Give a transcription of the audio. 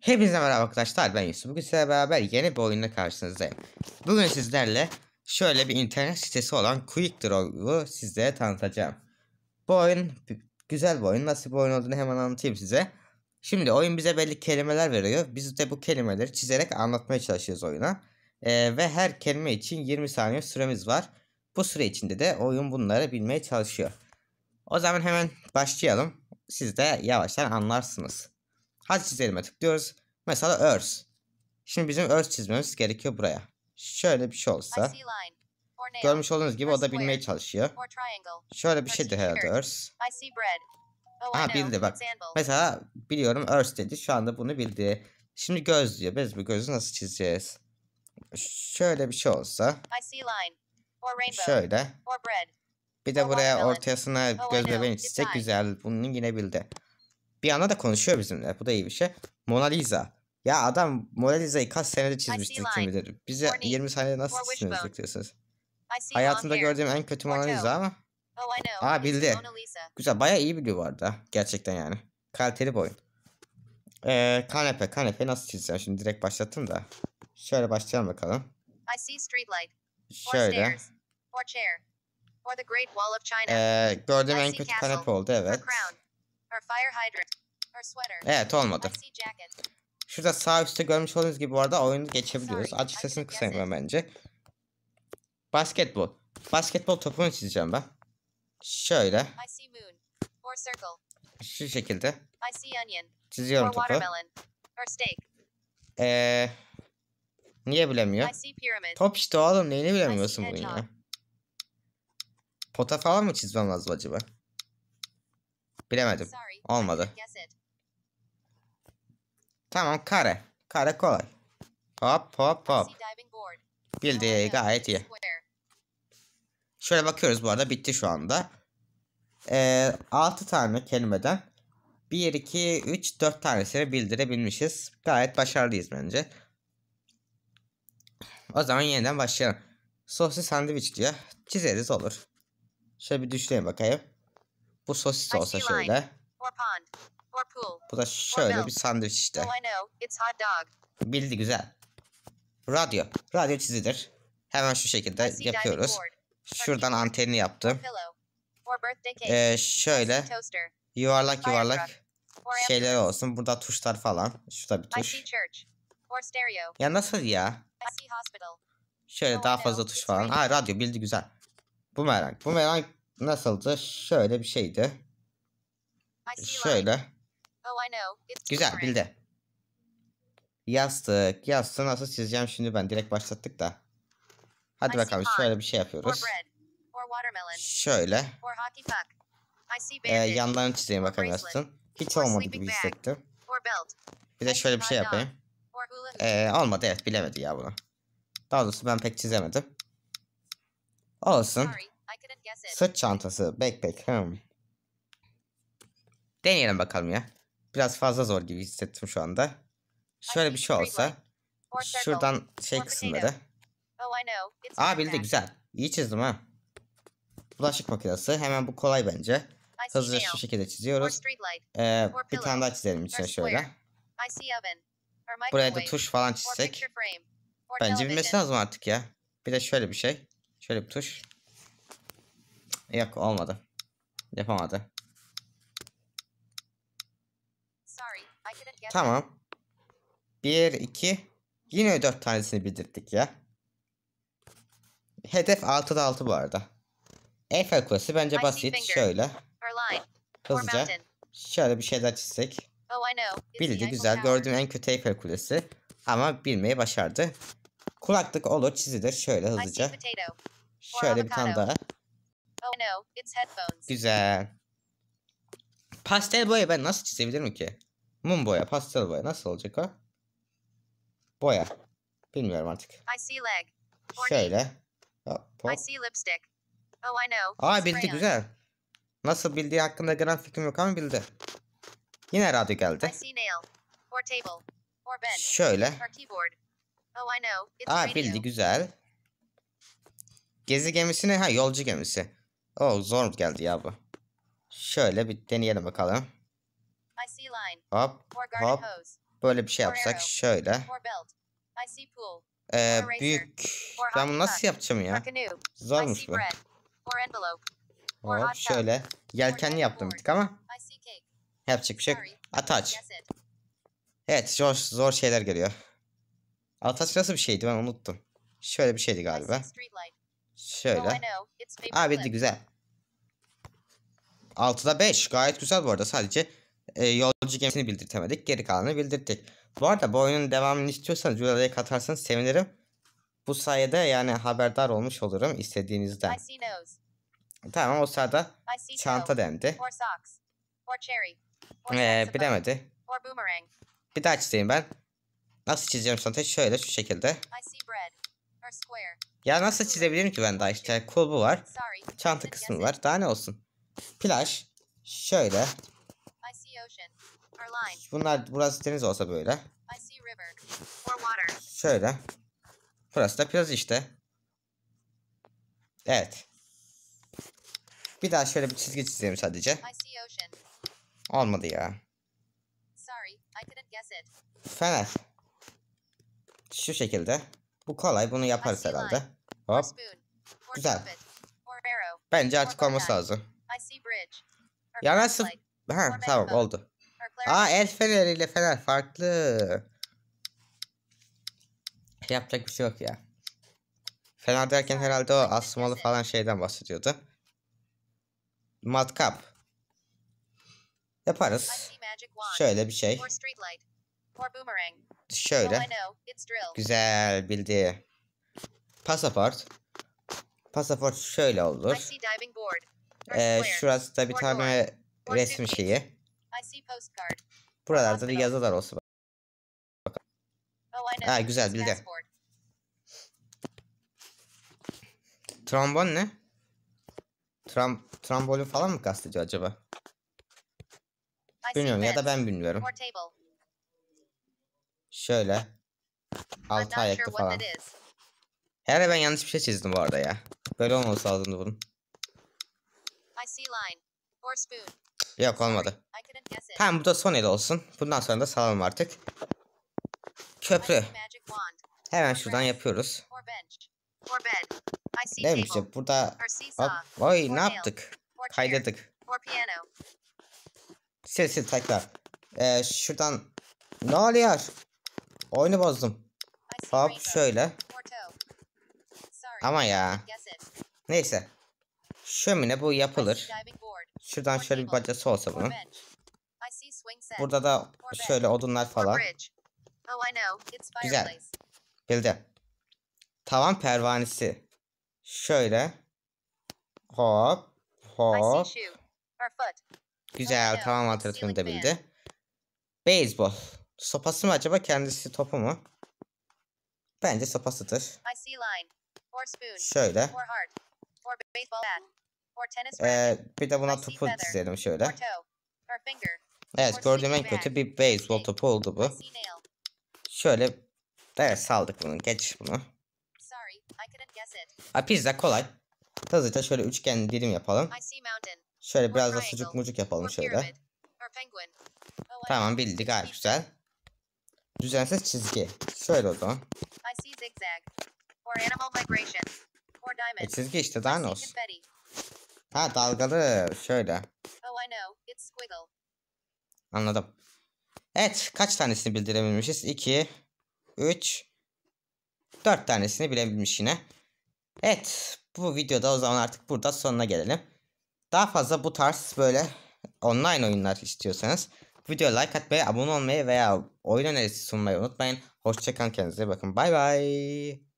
Hepinize merhaba arkadaşlar, ben Yusuf. Bugün sizlerle beraber yeni bir oyunla karşınızdayım. Bugün sizlerle şöyle bir internet sitesi olan Quick Draw'u sizlere tanıtacağım. Bu oyun güzel bir oyun. Nasıl bir oyun olduğunu hemen anlatayım size. Şimdi oyun bize belli kelimeler veriyor. Biz de bu kelimeleri çizerek anlatmaya çalışıyoruz oyuna. Ve her kelime için 20 saniye süremiz var. Bu süre içinde de oyun bunları bilmeye çalışıyor. O zaman hemen başlayalım. Siz de yavaştan anlarsınız. Hadi çizelim'e tıklıyoruz. Mesela Earth. Şimdi bizim Earth çizmemiz gerekiyor buraya. Şöyle bir şey olsa. Görmüş olduğunuz gibi o da bilmeye çalışıyor. Şöyle bir şeydir herhalde Earth. Aha bildi bak. Mesela biliyorum Earth dedi. Şu anda bunu bildi. Şimdi göz diyor. Biz bu gözü nasıl çizeceğiz? Şöyle bir şey olsa. Şöyle. Bir de buraya ortasına göz bebeğini çizsek güzel. Bunu yine bildi. Bir anda da konuşuyor bizimle. Bu da iyi bir şey. Mona Lisa. Ya adam Mona Lisa'yı kaç senede çizmiştir kim bilir. Bize 20 saniyede nasıl çizmemizi bekliyorsunuz? Hayatımda gördüğüm en kötü Mona Lisa ama. Aa bildi. Güzel, bayağı iyi biliyor bu arada. Gerçekten yani. Kaliteli bir oyun. Kanepe nasıl çizeceğim? Şimdi direkt başlattım da. Şöyle başlayalım bakalım. Şöyle. Gördüğüm en kötü kanepe oldu, evet. Evet, olmadı. Şurada sağ üstte görmüş olduğunuz gibi bu arada oyunu geçebiliyoruz. Açık sesini kısayım ben bence. Basketbol. Basketbol topunu çizeceğim ben. Şöyle. Şu şekilde. Çiziyorum topu. Niye bilemiyor? Top işte oğlum, neyini bilemiyorsun bugün ya? Pota falan mı çizmem lazım acaba? Bilemedim. Olmadı. Tamam, kare. Kare kolay. Hop hop hop. Bildi, gayet iyi. Şöyle bakıyoruz, bu arada bitti şu anda. 6 tane kelimeden 1, 2, 3, 4 tanesini bildirebilmişiz. Gayet başarılıyız bence. O zaman yeniden başlayalım. Sosis sandviç diyor. Çizeriz, olur. Şöyle bir düşüneyim bakayım. Bu sosis olsa şöyle. Bu da şöyle bir sandviç işte. Bildi, güzel. Radyo. Radyo çizilir. Hemen şu şekilde yapıyoruz. Şuradan antenini yaptım. Şöyle yuvarlak şeyler olsun. Burada tuşlar falan. Şurada bir tuş. Ya nasıl ya? Şöyle daha fazla tuş falan. Ha, radyo bildi, güzel. Bumerang nasıldı? Şöyle bir şeydi. Şöyle. Güzel, bildi. Yastık. Yastığı nasıl çizeceğim şimdi ben? Direkt başlattık da. Hadi bakalım, şöyle bir şey yapıyoruz. Şöyle. Yanlarını çizeyim bakalım yastığın. Hiç olmadı gibi hissettim. Bir de şöyle bir şey yapayım. Olmadı, evet, bilemedi ya bunu. Daha doğrusu ben pek çizemedim. Olsun. Sırt çantası. Backpack. Deneyelim bakalım ya. Biraz fazla zor gibi hissettim şu anda. Şöyle bir şey olsa. Şuradan şey kısımları. Aa bildi, güzel. İyi çizdim ha. Bulaşık makinesi. Hemen bu kolay bence. Hızlıca şu şekilde çiziyoruz. Bir tane daha çizelim içine şöyle. Buraya da tuş falan çizsek. Bence bilmesi lazım artık ya. Bir de şöyle bir şey. Şöyle bir tuş. Yok, olmadı. Yapamadı. Tamam. 1, 2. Yine 4 tanesini bildirdik ya. Hedef 6'da 6 bu arada. Eiffel Kulesi bence basit. Şöyle. Hızlıca. Şöyle bir şeyler çizsek. Bildi, güzel. Gördüğüm en kötü Eiffel Kulesi. Ama bilmeyi başardı. Kulaklık olur, çizilir. Şöyle hızlıca. Şöyle bir tane daha. Güzel. Pastel boya ben nasıl çizebilirim ki? Mum boya, pastel boya nasıl olacak o? Boya. Bilmiyorum artık. Şöyle. Hop, hop. Aa bildi, güzel. Nasıl bildiği hakkında gram fikrim yok ama bildi. Yine radyo geldi. Şöyle. Aa bildi, güzel. Gezi gemisine, ha, yolcu gemisi. Oh, zor geldi ya bu. Şöyle bir deneyelim bakalım. Hop hop. Böyle bir şey or yapsak arrow, şöyle. or belt. I see pool, Büyük. or Ben hot bunu nasıl tub, yapacağım or ya? canoe. I Zormuş see bu. bread, or envelope, or Hop hot tub, şöyle. or Yelkenli diving yaptım bir board. tık ama I see cake. yapacak bir şey yok. Sorry, I Ataç. didn't guess it. Evet, zor şeyler geliyor. Ataç nasıl bir şeydi, ben unuttum. Şöyle bir şeydi I galiba. see street light. Oh, I Şöyle. know. It's Aa, bildi, paperclip. güzel. 6'da 5 gayet güzel bu arada, sadece yolcu gemisini bildirtemedik, geri kalanını bildirdik. Bu arada bu oyunun devamını istiyorsanız videoya katarsanız sevinirim. Bu sayede yani haberdar olmuş olurum istediğinizden. I see nose. Tamam, o sırada I see çanta toe, dendi. or socks, or cherry, or saxophone, Bilemedi. or boomerang. Bir daha çizeyim ben. Nasıl çizeceğim çantayı? Şöyle, şu şekilde. I see bread, or square. Ya nasıl çizebilirim ki ben daha, işte kulbu var. Sorry, I Çanta didn't kısmı guess it. var. Daha ne olsun? Plaj. Şöyle. I see ocean, or line. Bunlar, burası deniz olsa böyle. I see river, or water. Şöyle. Burası da plaj işte. Evet. Bir daha şöyle bir çizgi çizeyim sadece. I see ocean. Olmadı ya. Sorry, I couldn't guess it. Fener. Şu şekilde. Bu kolay, bunu yaparız herhalde. Or Hop. spoon, or Güzel. trumpet, or arrow. Bence or artık bow olması tie. lazım. I see bridge, or Ya nasıl? flashlight, Ha, tamam, oldu. or Aa, clarinet. el feneriyle fener farklı. Yapacak bir şey yok ya. Fener derken herhalde o asmalı falan şeyden bahsediyordu. Matkap. I Yaparız. see magic wand, Şöyle bir şey. or street light, or boomerang. Oh, I Şöyle. know. It's drill. Güzel, bildi. Pasaport. Pasaport şöyle I olur. see diving board, or square. Şurası da bir or tane or resim suitcase. şeyi. I see postcard. Buralarda da hospital. yazılar olsun. Oh, I know. Ha, güzel, It's bildi. passport. Trombon ne? Trambolin falan mı kastediyor acaba? I see Bilmiyorum ya da fence, ben bilmiyorum. or table. Şöyle. I'm Altı not sure ayaklı what falan. that is. Herhalde ben yanlış bir şey çizdim bu arada ya. Böyle olmaması lazımdı bunun. I see line, or spoon. Yok, Sorry, olmadı. I couldn't guess it. Tamam, bu da son el olsun. Bundan sonra da salalım artık. I Köprü. see magic wand, Hemen şuradan yapıyoruz. or bench, or bed. I see Neymiş table, işte burada. or seesaw, Hop. Oy, or ne nail, yaptık? or chair, Kaydırdık. or piano. Sil tekrar. Şuradan. Ne oluyor? Oyunu bozdum. I see Hop rainbow, şöyle. or toe. Sorry, Ama I ya. didn't guess it. Neyse. Şömine bu I yapılır. see diving board, Şuradan or şöyle bir table, bacası olsa or bunun. bench. I see swing set, Burada da or bed, şöyle odunlar or falan. bridge. Oh, I know. It's Güzel. fireplace. Bildi. Tavan pervanesi. Şöyle. Hop. I Hop. see shoe, or foot. Güzel. no, Tavan it's vantilatörünü de ceiling bildi. Beyzbol. Sopası mı acaba, kendisi topu mu? Bence sopasıdır. I see line, or spoon, Şöyle. or heart, or baseball bat, or tennis racket, Bir de buna I see topu feather, çizelim or şöyle. toe, or finger. Evet, or gördüğüm en sleeping kötü bag. bir beyzbol topu oldu I bu. see nail. Şöyle. Evet, saldık bunu. Geç bunu. Sorry, I couldn't guess it. Pizza kolay. Hızlıca şöyle üçgen dilim yapalım. I see mountain, Şöyle biraz da triangle, sucuk mucuk yapalım or şöyle. pyramid, or penguin. Oh, I Tamam, know. bildi, gayet güzel. Düzensiz çizgi. Şöyle o zaman. I see zigzag, or animal migration, or diamond. Çizgi işte, daha I ne see olsun. confetti. Ha, dalgalı şöyle. Oh, I know. It's squiggle. Anladım. Evet, kaç tanesini bildirebilmişiz? 2, 3, 4 tanesini bilebilmiş yine. Evet, bu videoda o zaman artık burada sonuna gelelim. Daha fazla bu tarz böyle online oyunlar istiyorsanız videoya like atmayı, abone olmayı veya oyun önerisi sunmayı unutmayın. Hoşçakalın, kendinize bakın. Bay bay.